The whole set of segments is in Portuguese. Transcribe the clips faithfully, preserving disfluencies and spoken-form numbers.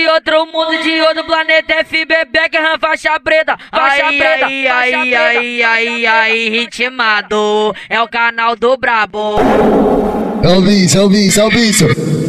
de outro mundo, de outro planeta. F B B que é faixa preta, faixa Aí, preta, aí, faixa aí, preta, aí, faixa aí, preta. aí, ritmado. É o canal do Brabo. É o bicho, é o bicho, é o bicho.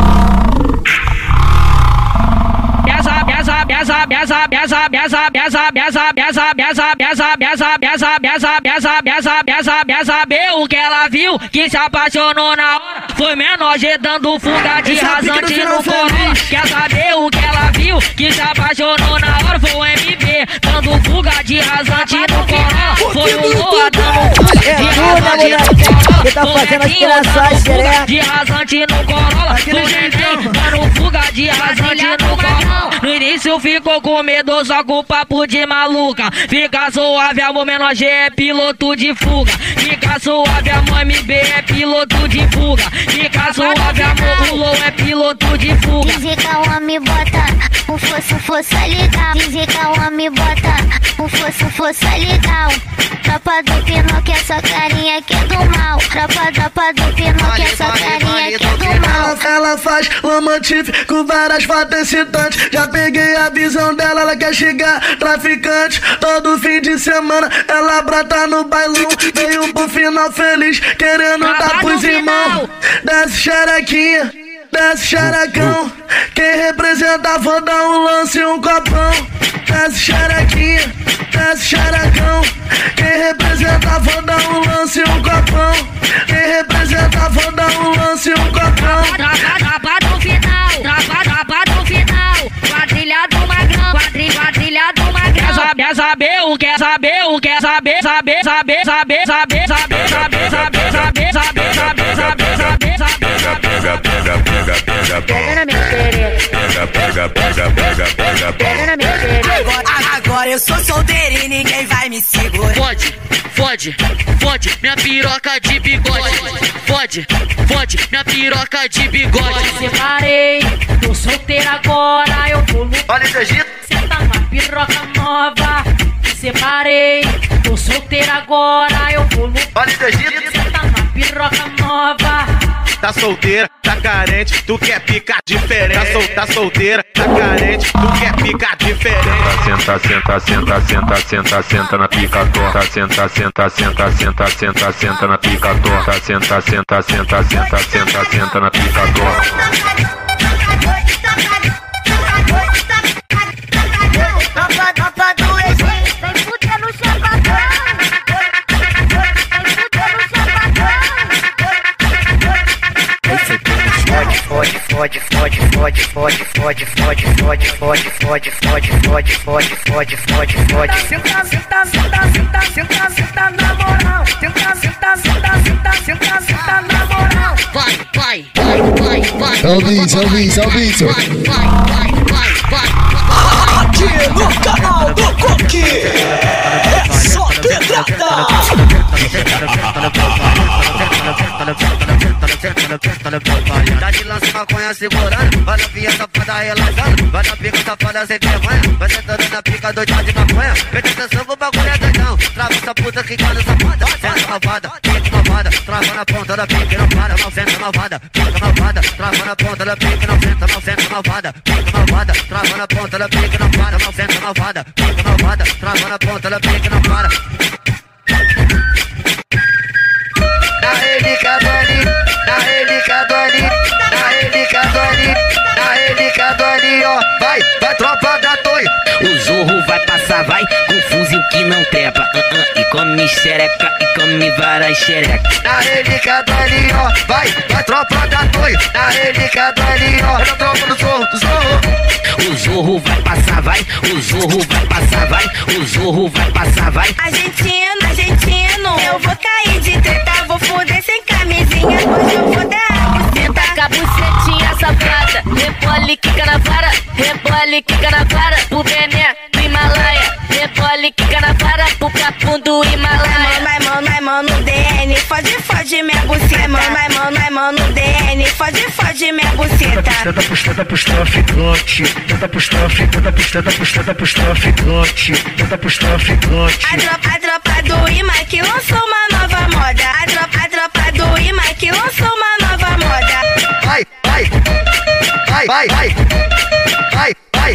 Beza, beza, beza, beza, beza, beza, beza, beza, beza, beza, beza, beza, beza, beza, beza, beza, beza, beza, B. O que ela viu, que se apaixonou na hora, foi menor G dando fuga de rasante no Corolla. Quer saber o que ela viu, que se apaixonou na hora, foi o M B dando fuga de rasante no Corolla. Foi o Lua dando fuga de rasante no Corolla. Que tá fazendo as crianças xereca de rasante no Corolla. Foi o neném dando fuga de rasante no Corolla. No início ficou com medo, só com papo de maluca. Fica suave, amor, menor G é piloto de fuga. Fica suave, amor, M B é piloto de fuga. Fica suave, amor, o Low é piloto de fuga. Dizem que a homem bota um fosso, fosso legal. Dizem que a homem bota um fosso, fosso legal. Tropa do Pinóquio, essa carinha que é do mal. Tropa, tropa do Pinóquio, essa carinha que é do mal. Ela, ela faz romantife com várias fotos excitantes. Já peguei a visão dela, ela quer chegar traficante. Todo fim de semana ela brota no bailão. Veio pro final feliz, querendo dar pros irmãos. Desce xerequinha, desce xerecão. Quem representa vou dar um lance e um copão. Desce xerequinha, desce xerecão. Quem representa vou dar um lance e um copão. Quem representa vou dar um lance e um copão. Tropa, tropa do final, tropa, tropa do final. Quadrilha do Magrão, quadrilha, quadrilha do Magrão. Quer saber, saber o que, saber o que, saber, saber, saber, saber, saber, saber, saber, saber, saber, saber, saber, saber, saber, saber, Pega, pega, pega, pega, Pega na minha xereca, pega, pega, pega, pega, pega, pega na minha xereca. Agora eu sou solteiro e ninguém vai me segurar. Fode, fode, fode, minha piroca de bigode. Fode, fode, minha piroca de bigode. Separei, tô solteira agora, eu vou lutar. Olha esse Egito. Cê tá uma piroca nova. Separei, tô solteira agora, eu vou lutar. Olha esse Egito. Cê tá uma piroca nova. Tá solteira, tá carente, tu quer picar diferente. Tá, sol, tá solteira, tá carente, tu quer picar diferente. Senta, senta, senta, senta, senta, senta na pica torta. Senta, senta, senta, senta, senta, senta na pica torta. Senta, senta, senta, senta, senta, senta na pica torta. Tropa, tropa do Egito, vem fuder no chapadão. Vem fuder no chapadão. Fode, fode, fode, fode, fode, fode, fode, fode, fode, fode, fode, fode, fode, fode, fode, fode. Senta, senta, senta, senta, senta, senta na moral. Senta, senta, senta, senta, senta, senta na moral. Vai, vai, vai, vai, vai. É o bicho, é o bicho, é o bicho. Vai, vai, vai, vai, vai. Aqui no canal do Coque é só pedrada. Tá de lança maconha segurando, vai na vinha safada relaxando. Vai na pica safada sem vergonha, vai sentando na pica doida de maconha. Presta atenção que o bagulho é doidão. Trava essa puta que cai safada. Senta malvada, pica malvada, trava na ponta da pica e não para. Mal senta malvada, pica malvada, trava na ponta da pica e não senta. Mal senta malvada, pica malvada, trava na ponta da pica e não para. Mal senta malvada, pica malvada, trava na ponta da pica e não para. Na relíquia do Ani, na relíquia do Ani, na relíquia do Ani, na relíquia do Ani, ó. Vai, vai tropa da Toi. O zorro vai passar, vai com fuzil que não trepa. Uh -uh, e come xereca, e come várias xereca. Na relíquia do Ani, ó. Vai, vai tropa da Toi. Na relíquia do Ani, ó. É da tropa do zorro, do zorro. O zorro vai passar, vai. O zorro vai passar, vai. O zorro vai passar, vai. Argentino, argentino, eu vou cair de treta, vou foder sem camisinha, hoje eu vou dar a buceta. Com a bucetinha safada, rebole, quica na vara, rebole, quica na vara, pro bené do Himalaia, rebole, quica na vara, pro capum do Himalaia. Vai, mano, vai, mano, D N, fode, fode minha buceta. Vai, mano, vai, mano, D N, fode, fode minha buceta. Tenta pros, tenta pros traficante, tenta pros traficantes, tenta pros, tenta pros, tenta pros traficantes, tenta pros traficantes. A tropa, a tropa do Ima que lançou uma nova moda. A tropa, a tropa do Ima que lançou uma nova moda. Vai, vai, vai, vai, vai, vai, vai.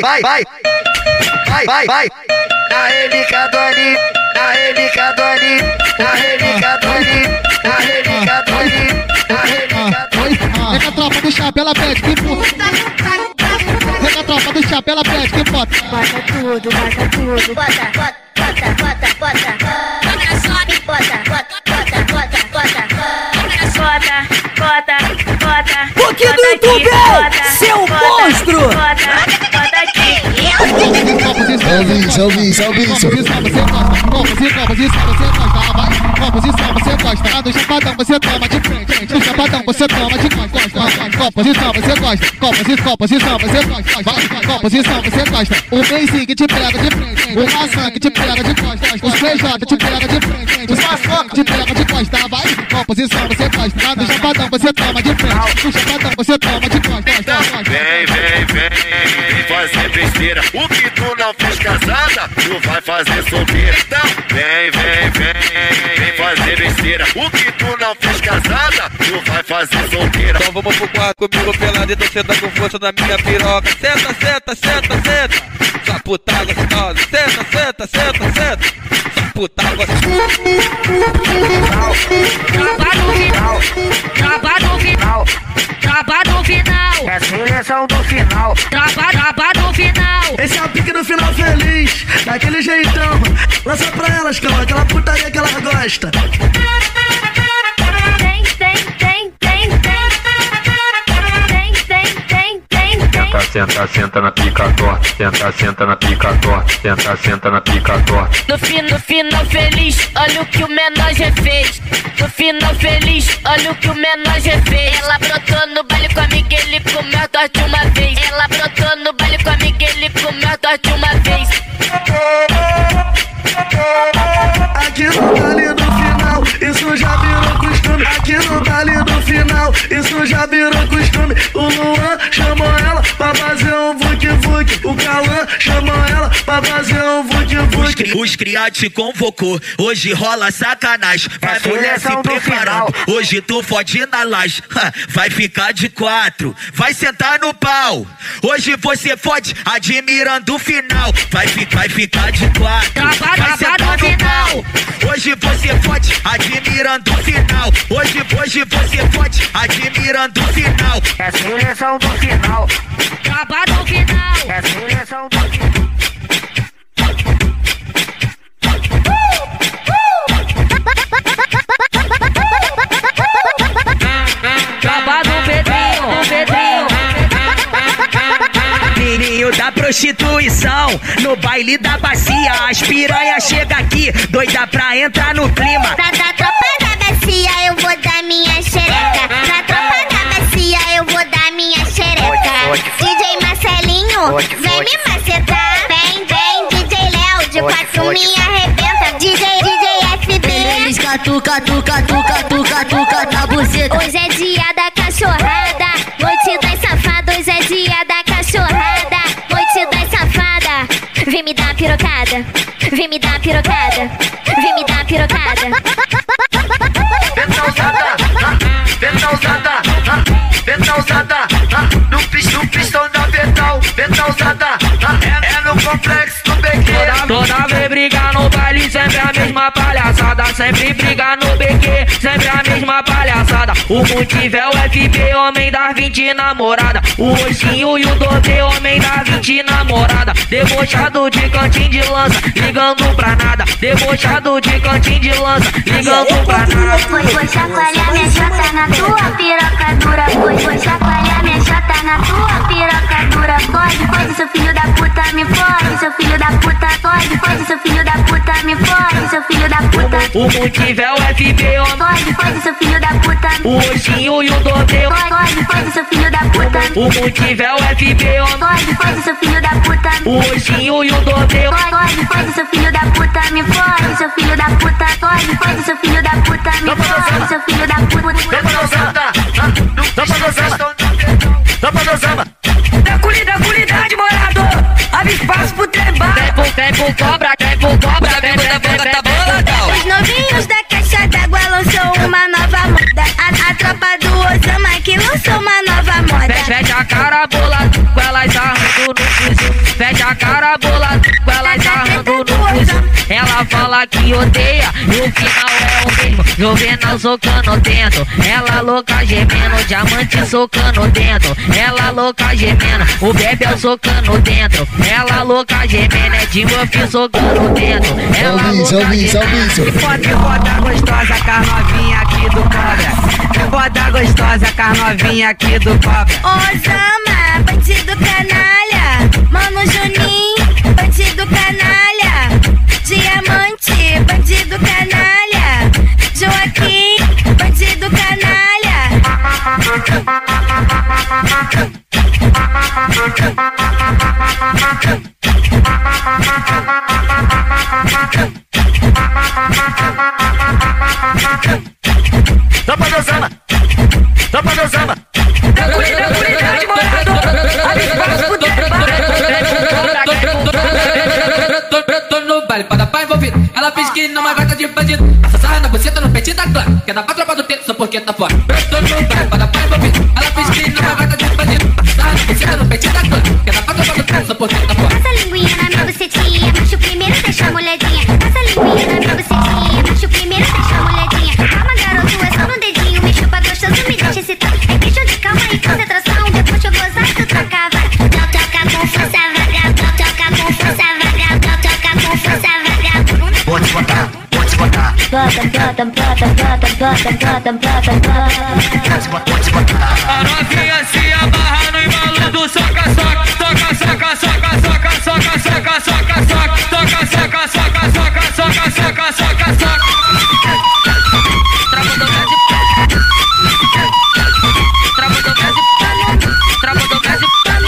vai, vai, vai, vai, vai. Na relíquia do Aninho, na relíquia do Aninho, na relíquia do Aninho, na relíquia do Aninho, na relíquia do Aninho. É que a tropa do chapéu pede que puta. É que a tropa do chapéu pede que bota. Bota tudo, bota tudo. Bota, bota, bota, bota, bota. Bota, sobe, bota, bota, bota, bota, bota. Bota, bota, bota. O que do YouTube é? Seu monstro! Bota, bota aqui. É o vício, é o vício, é o vício. Composição, você gosta. Composição, você gosta. Do chapadão você toma de frente. Do chapadão você toma de costas. Composição, você gosta. Composição, composição, você gosta. Composição, você gosta. O beicinho que te pega de frente. O maçã que te pega de costas. Os P J te pega de frente. Os maçã que te pega de costas. Vai. Composição, você gosta. Do chapadão você toma de frente. Do chapadão você toma de costas. Vem, vem, vem, vem fazer besteira. O que tu não fez casada, tu vai fazer solteira. Então, vem, vem, vem, vem fazer besteira. O que tu não fez casada, tu vai fazer solteira. Então vamos pro quarto comigo pelado e tu senta com força na minha piroca. Senta, senta, senta, senta. Sua puta gostosa. Senta, senta, senta, senta. Sua puta gostosa. Trava no final, trava no final, trava no final. É a seleção do final. Trava, trava no final. Esse é o pique do final feliz, daquele jeitão. Lança pra elas, calma, aquela putaria que elas gostam. Tem, tem, tem, tem, tem. Tem, tem, tem, tem, tem. Senta, senta na pica torta. Senta, senta na pica torta. Senta, senta na pica torta. No, fi, no final feliz, olha o que o menor já fez. No final feliz, olha o que o menor já fez. Ela brotou no baile com a amiga, ele comeu torte uma vez. Ela brotou no baile com a amiga, ele comeu torte uma vez. Aqui no baile do final, isso já virou costume. Aqui no baile do final, isso já virou costume. O Luan chamou ela pra fazer um vuc-vuc. O Cauã chamou ela pra fazer um vuc-vuc. Os cria te convocou, hoje rola sacanagem. Vai mulher se preparando, hoje tu fode na laje. Vai ficar de quatro, vai sentar no pau. Hoje você fode admirando o final. Vai, vai ficar de quatro, vai sentar no pau. Hoje você fode admirando o final. Hoje, hoje você fode admirando o final. É a seleção do final. Trava no final. É a seleção do final. Trava no Pedrinho, no Pedrinho. Menino da prostituição, no baile da bacia. As piranha chega aqui, doida pra entrar no clima. Pra da tropa da bacia eu vou dar minha xereca. Pra tropa da bacia eu vou dar minha xereca. D J Marcelinho, vem me macetar. Vem, vem, D J Léo, de quatro me arrebenta. D J, D J F B. Eles catuca, tuca, tuca, tuca, tuca na buceta. Hoje é dia da cachorrada, noite das safadas. Hoje é dia da cachorrada, noite das safadas. Vem me dar pirocada, vem me dar pirocada, vem me dar pirocada. Venta usada, venta usada, venta usada. No pistão, no pistão da Vental. Venta usada, é no complexo do B Q. Toda vez briga no baile, sempre a mesma palhaçada. Sempre briga no B Q, sempre a mesma palhaçada. O motivo é o F B, homem das vinte namorada. O Roxinho e o Dodê, homem das vinte namorada. Debochado de cantinho de lança, ligando pra nada. Debochado de cantinho de lança, ligando pra nada. Foi, foi chacoalhar minha chota na tua piroca dura. Foi, foi chacoalhar minha chota na tua piroca dura. Pode, pode, seu filho da puta, me pode, seu filho da puta. Pode, pode, seu filho da puta, me pode, seu filho da puta. O motivo é o F B, homem. Pode, pode, seu filho da puta. O Roxinho e o Dodê. Pode, pode, pode, seu filho da puta. O motivo é o F B, homem. Pode, pode, seu filho da puta. O Roxinho e o Dodê. Pode, pode, pode, seu filho da puta, me pode, seu filho da puta. Pode, pode, seu filho da puta, me pode, seu filho da puta. Venta usada, dá pra gozar, dá pra gozar. Da cuidade, morador. Abre espaço pro trembal. Tempo, tempo, cobra, tempo, cobra. Tempo, tempo, tá boladão. Os novinhos da caixa d'água lançou uma nova moda. A, a tropa do Osama que lançou uma nova moda. Fecha a cara bolada, com elas arrando no piso. a cara bolada com ela sarrando no fuso. Ela fala que odeia e o final é o mesmo. Juvenal socando dentro, ela louca gemendo. Diamante socando dentro, ela louca gemendo. O Bebel socando dentro, ela louca gemendo. É de Murphy socando dentro, ela louca gemendo. Pode botar gostosa com a novinha aqui do Cobra. Boda gostosa com a novinha aqui do Cobra. Osama, bandido canalha. Mano Juninho, bandido canalha. Diamante, bandido canalha. Joaquim, bandido canalha. Tropa do Osama, tropa do Osama. Tranquilidade, morado. Ali embaixo pro Tô no baile, para paz envolvido. Ela finge que não é gata de bandido. Essa sarra na buceta no peito da clã. Quer dar pra tropa do tempo só porque tá fora. Tô no baile, para paz envolvido. Ela finge que não é gata de bandido. Sarra na buceta no peito da clã. Quer dar pra tropa do tempo só porque tá fora. Passa a linguinha na minha bucetinha, macho primeiro, deixa a molhadinha. Passa a linguinha na minha bucetinha, macho primeiro, deixa a molhadinha. Calma, garoto, é só no dedinho, me chupa gostoso, me deixa excitar. É questão de calma e concentração, depois de eu gozar, tu troca a vaga. Não toca com força, vagabundo, toca com força, vagabundo, toca com força, vagabundo. Vou te botar, vou te botar. Bota, bota, bota, bota, bota, bota, bota, bota. Vou te botar. A novinha se amarra no embalo do soca, soca, soca, soca, soca, soca, soca, soca, soca, soca, soca, soca, soca, soca, soca, soca, soca, soca. Trava do Brasil, trava do Brasil, trava do Brasil,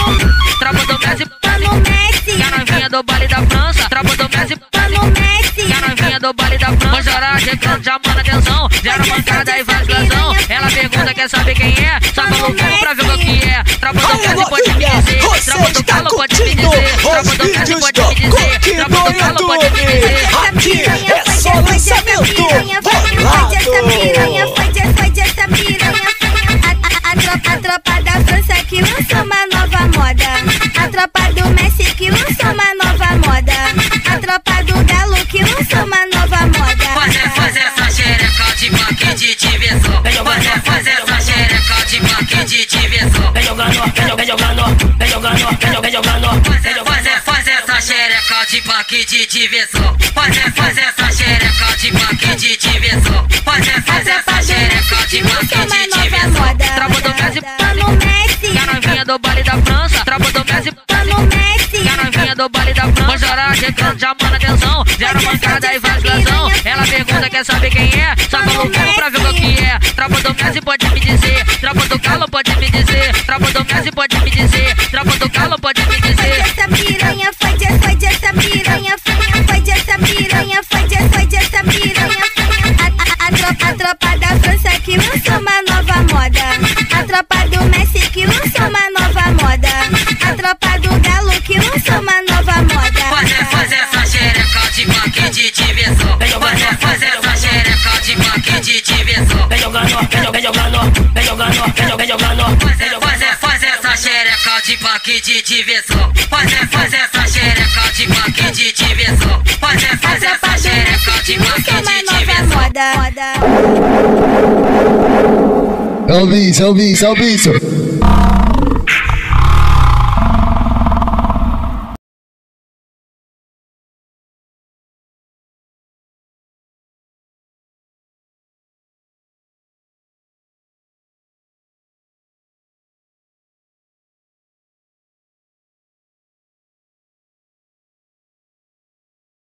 trava do Brasil, Mano Messi, e a novinha do baile da França, trava do Brasil, Mano Messi. e a novinha do baile da França. Hoje hora chegando, chamando atenção, gera mancada e vasculhação. Ela pergunta, quer saber quem é? Só falou como pra ver o que é. Trava do Brasil, pode me dizer, trava do calo, pode me dizer, trava do Brasil, pode me dizer, trava do calo, pode me dizer. Aqui é só lançamento. Foi essa piranha, foi de, foi de essa piranha. A, a, a, tropa, a tropa da França que lançou uma nova moda. A tropa do Messi que lançou uma nova moda. A tropa do Galo que lançou uma nova moda. Fazer, fazer essa xereca de baque de diversão. Fazer, fazer essa xereca de baque de diversão. Vem jogando, vem jogando, vem jogando, vem jogando, vem jogando. Fazer, fazer, fazer essa xereca de baque de diversão. Fazer, fazer essa xereca de baque de diversão. Fazer, fazer essa xereca de baque de diversão. Trava do Brasil, Mano Messi, e a novinha do baile da França, trava do Brasil, Mano Messi. e a novinha do baile da França. Hoje hora chegando, chamando atenção, gera mancada e vasculhação. Ela pergunta, quer saber quem é? Só falou como pra ver o que é. Trava do Brasil, pode me dizer, trava do calo, pode me dizer, trava do Brasil, pode me dizer, trava do calo, pode me Foi de dizer. essa piranha, foi de, foi de essa piranha, foi, foi de essa piranha, foi de, foi de essa piranha. A, a, a, tropa, a tropa da França que lançou uma nova moda. A tropa do Messi que lançou uma nova moda. A tropa do Galo que lançou uma nova moda. Fazer, fazer essa xereca de baque de diversão. Fazer, fazer essa xereca de baque de diversão. Vem jogando, vem jogando, vem jogando, vem jogando, vem jogando. Fazer, fazer, fazer essa xereca de baque de diversão. Fazer, fazer essa xereca de baque de diversão. Fazer, fazer essa xereca de baque de diversão. Moda. É o bicho, é o bicho, é o bicho.